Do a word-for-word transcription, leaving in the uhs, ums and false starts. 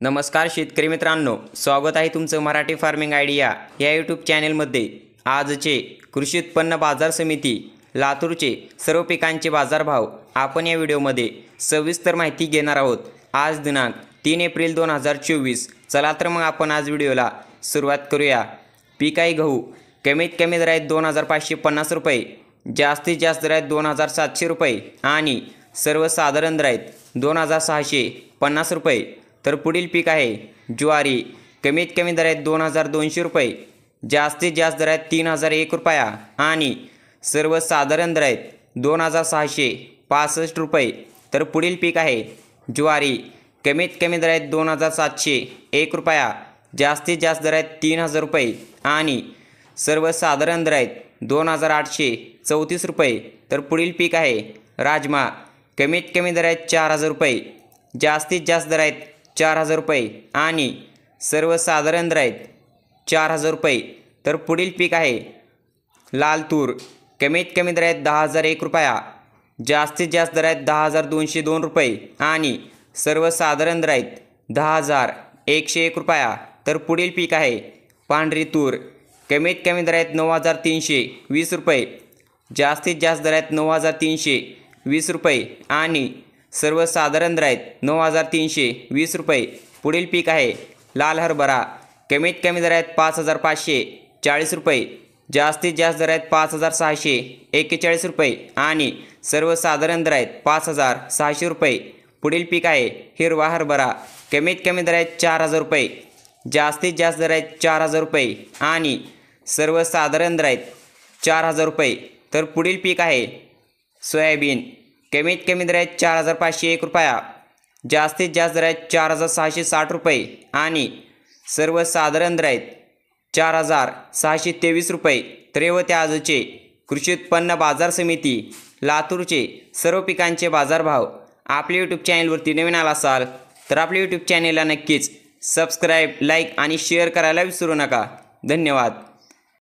नमस्कार शेतकरी मित्रांनो, स्वागत आहे तुमचं मराठी फार्मिंग आयडिया या यूट्यूब चॅनेलमध्ये। आजचे कृषी उत्पन्न बाजार समिती लातूरचे सर्व पिकांचे बाजारभाव आपण या व्हिडिओमध्ये सविस्तर माहिती घेणार आहोत। आज दिनांक तीन एप्रिल दोन हजार चोवीस। चला तर मग आपण आज व्हिडिओला सुरुवात करूया। पीक आहे गहू, कमीत कमी दर आहेत दोन हजार पाचशे पन्नास रुपये, जास्तीत जास्त दर आहेत दोन हजार सातशे रुपये आणि सर्वसाधारण दर आहेत दोन हजार सहाशे पन्नास रुपये। तर पुढील पीक आहे ज्वारी, कमीत कमी दर आहेत दोन हजार दोनशे रुपये, जास्तीत जास्त दर आहेत तीन हजार एक रुपया आणि सर्वसाधारण दर आहेत दोन हजार सहाशे पासष्ट रुपये। तर पुढील पीक आहे ज्वारी, कमीत कमी दर आहेत दोन हजार सातशे एक रुपया, जास्तीत जास्त दर आहेत तीन हजार रुपये आणि सर्वसाधारण दर आहेत दोन हजार आठशे चौतीस रुपये। तर पुढील पीक आहे राजमा, कमीत कमी दर आहेत चार हजार रुपये, जास्तीत जास्त दर आहेत चार हजार रुपये आणि सर्वसाधारण दर आहेत चार हजार रुपये। तर पुढील पीक आहे लाल तूर, कमीत कमी दर आहेत दहा हजार एक रुपया, जास्तीत जास्त दर आहेत दहा हजार दोनशे दोन रुपये आणि सर्वसाधारण दर आहेत दहा हजार एकशे एक रुपया। तर पुढील पीक आहे पांढरी तूर, कमीत कमी दर आहेत नऊ हजार तीनशे वीस रुपये, जास्तीत जास्त दर आहेत नऊ हजार तीनशे वीस रुपये आणि सर्वसाधारण दर आहेत नऊ हजार तीनशे वीस रुपये। पुढील पीक आहे लाल हरभरा, कमीत कमी दर आहेत पाच हजार पाचशे चाळीस रुपये, जास्तीत जास्त दर आहेत पाच हजार सहाशे एक्केचाळीस रुपये आणि सर्वसाधारण दर आहेत पाच हजार सहाशे रुपये। पुढील पीक आहे हिरवा हरभरा, कमीत कमी दर आहेत चार हजार रुपये, जास्तीत जास्त दर आहेत चार हजार रुपये आणि सर्वसाधारण दर आहेत चार हजार रुपये। तर पुढील पीक आहे सोयाबीन, कमीत कमी दर आहेत चार हजार पाचशे एक रुपया, जास्तीत जास्त दर आहेत चार हजार सहाशे साठ रुपये आणि सर्वसाधारण दर आहेत चार हजार सहाशे तेवीस रुपये। तर हे होते आजचे कृषी उत्पन्न बाजार समिती लातूरचे सर्व पिकांचे बाजारभाव। आपल्या यूट्यूब चॅनलवरती नवीन आला असाल तर आपल्या यूट्यूब चॅनलला नक्कीच सबस्क्राईब, लाईक आणि शेअर करायला विसरू नका। धन्यवाद।